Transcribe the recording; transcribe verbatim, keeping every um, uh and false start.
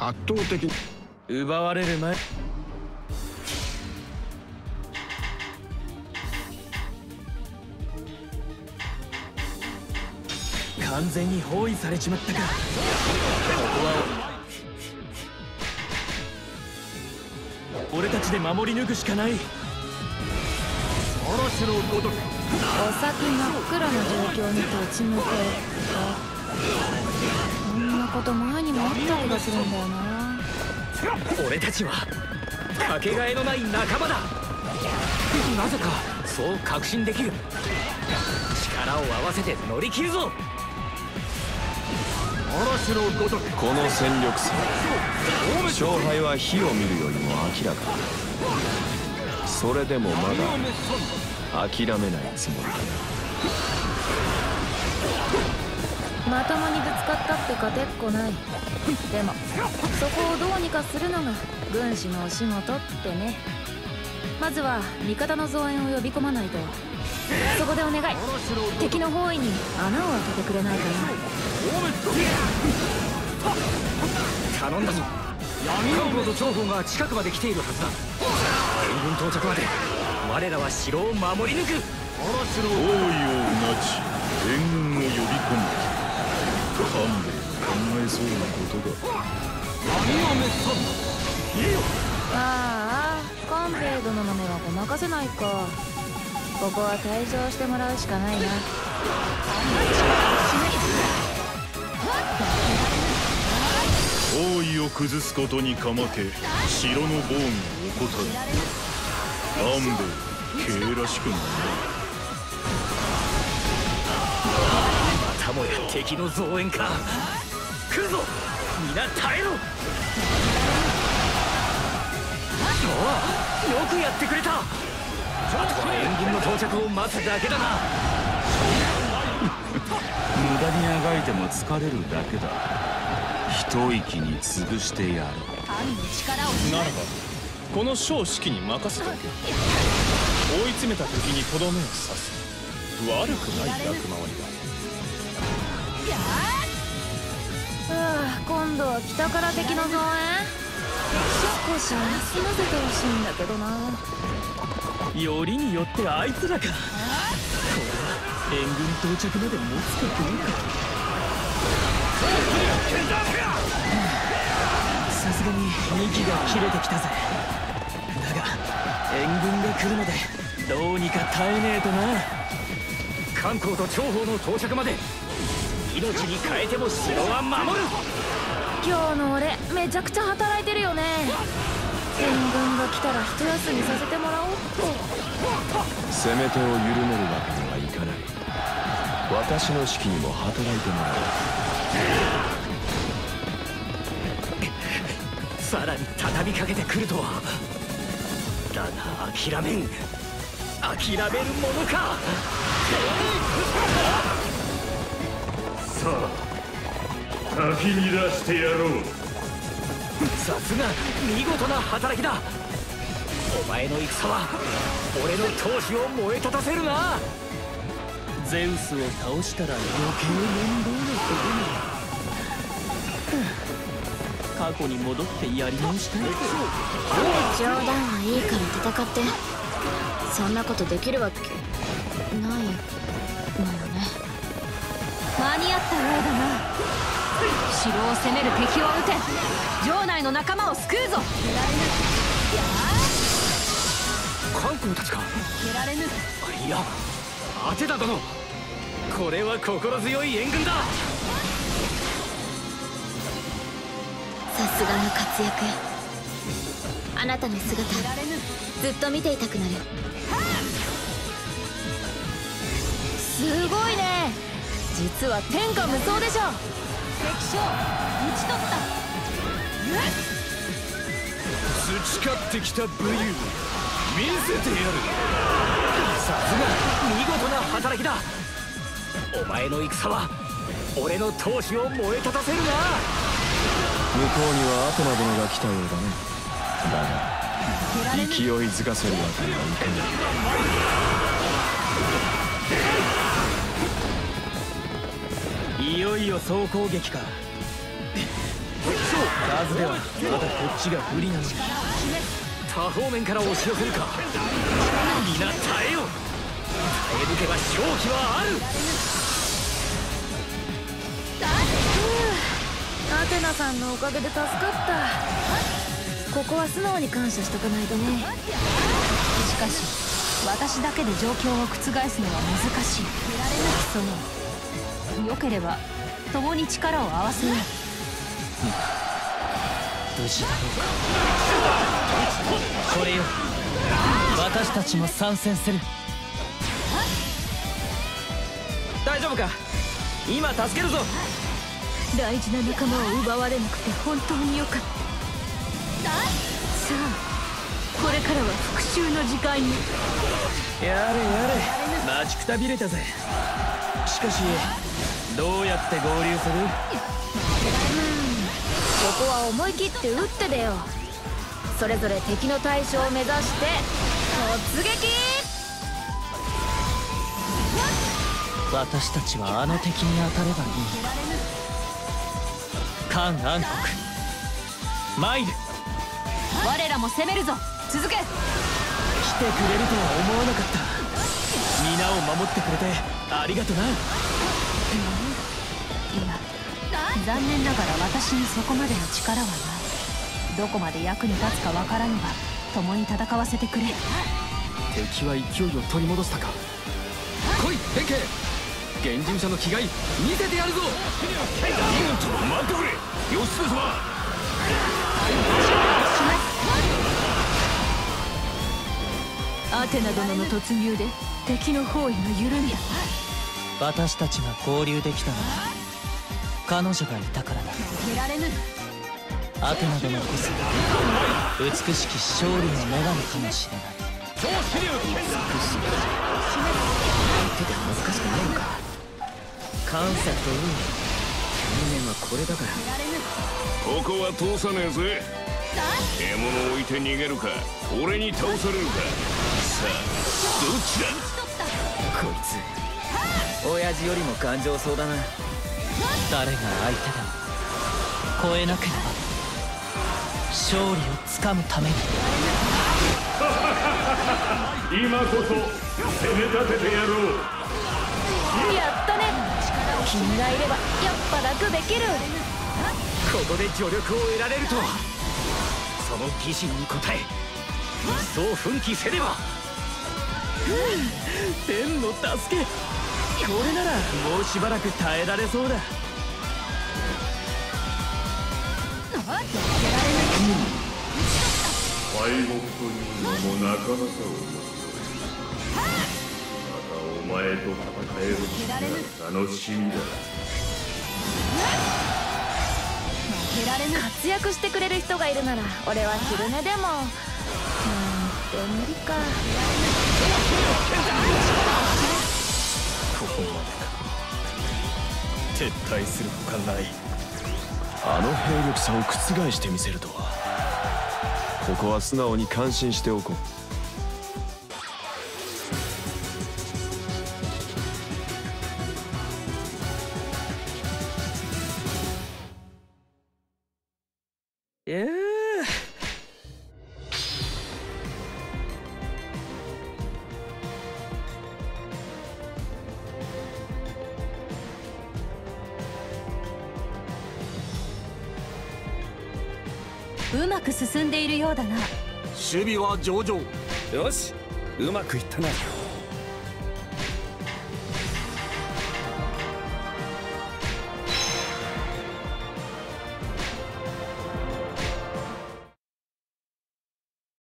圧倒的に奪われる前。完全に包囲されちまったか。ここは俺たちで守り抜くしかない。 嵐のごとくお先真っ暗な状況に立ち向かうか。こんなこと前にもあった気がするんだよな。 俺たちはかけがえのない仲間だ。なぜかそう確信できる。力を合わせて乗り切るぞ。 嵐のごとくこの戦力差、勝敗は火を見るよりも明らかだ。それでもまだ諦めないつもりだ。 まともにぶつかったって勝てっこない。でもそこをどうにかするのが軍師のお仕事ってね。まずは味方の増援を呼び込まないと。そこでお願い、敵の包囲に穴を開けてくれないかな。 頼んだぞ。韓国と長峰が近くまで来ているはずだ。援軍到着まで我らは城を守り抜く。 嵐の包囲をうなち援軍を呼び込む。勘兵衛考えそうなことだ。 ああ、官兵衛殿の目はごまかせないか。ここは退場してもらうしかないな。 包囲を崩すことにかまけ城の防御を怠る。勘兵衛警らしくない。 またもや敵の増援か。来るぞ皆耐えろ。おお、よくやってくれた。あとは援軍の到着を待つだけだな。 無駄にあがいても疲れるだけだ。一息に潰してやる。ならばこの小指揮に任せておけ。追い詰めた敵にとどめを刺す。悪くない役回りうわ、今度は北から敵の増援。少し休ませてほしいんだけどな。 よりによってあいつらか。これは援軍到着まで持つかどうか。さすがに息が切れてきたぜ。だが援軍が来るのでどうにか耐えねえとな。韓光と長峰の到着まで命に変えても城は守る。 今日の俺めちゃくちゃ働いてるよね。援軍が来たら一休みさせてもらおうっと。 攻め手を緩めるわけにはいかない。私の指揮にも働いてもらう。さらに畳みかけてくるとは。だが諦めん。諦めるものか。 さあ滝に出してやろう。 さすが見事な働きだ。お前の戦は俺の闘志を燃え立たせるな。ゼウスを倒したら余計面倒なことに。過去に戻ってやり直したい。 冗談はいいから戦って。そんなことできるわけないのよね。間に合ったようだな。城を攻める敵を撃て。城内の仲間を救うぞ。 韓光たちか。いやアテナ殿、これは心強い援軍だ。 さすがの活躍。あなたの姿ずっと見ていたくなる。すごいね。実は天下無双でしょ。敵将討ち取った。 培ってきた武勇見せてやる。 さすが見事な働きだ。お前の戦は俺の闘志を燃え立たせるな。 向こうにはアテナ殿が来たようだね。だが勢いづかせるわけにはいかない。 いよいよ総攻撃か。 数ではまだこっちが不利なのに多方面から押し寄せるか。皆耐えよ。耐え抜けば勝機はある。 アテナさんのおかげで助かった。ここは素直に感謝しとかないとね。 しかし私だけで状況を覆すのは難しい。そう、よければ共に力を合わせよう。 無事だろうか。これよ、私たちも参戦する。大丈夫か。今助けるぞ。 大事な仲間を奪われなくて本当によかった。さあ、これからは復讐の時間に。 やれやれ、待ちくたびれたぜ。しかしどうやって合流する？ ここは思い切って撃って出よう。それぞれ敵の対象を目指して突撃。 私たちはあの敵に当たればいい。韓暗黒マイル、 我らも攻めるぞ。続け。 来てくれるとは思わなかった。皆を守ってくれてありがとな。 いや、残念ながら私にそこまでの力はない。どこまで役に立つかわからぬが共に戦わせてくれ。 敵は勢いを取り戻したか。来い弁慶、幻獣者の気概見せてやるぞ。 待ってくれ義経様。 アテナ殿の突入で敵の包囲が緩んだ。 私たちが合流できたのは彼女がいたからだ。 出られぬ。 アテナ殿こそ美しき勝利の女神かもしれない。美しい相手で難しくないのか。感謝といい人間はこれだから。 ここは通さねえぜ。獲物を置いて逃げるか、俺に倒されるか。さあどっちだ。 こいつ親父よりも頑丈そうだな。誰が相手でも超えなければ勝利をつかむために。 今こそ攻め立ててやろう。 やったね。君がいればやっぱ楽できる。 ここで助力を得られるとは。その義心に応え一層奮起せねば。天の助け、これならもうしばらく耐えられそうだ。 敗北というのもなかなか面白い。またお前と戦える日が楽しみだ。 活躍してくれる人がいるなら俺は昼寝でも。なんて無理か。 ここまでか。撤退するほかない。 あの兵力差を覆してみせるとは。ここは素直に感心しておこう。 いやうまく進んでいるようだな。 守備は上々。 よし、うまくいったな。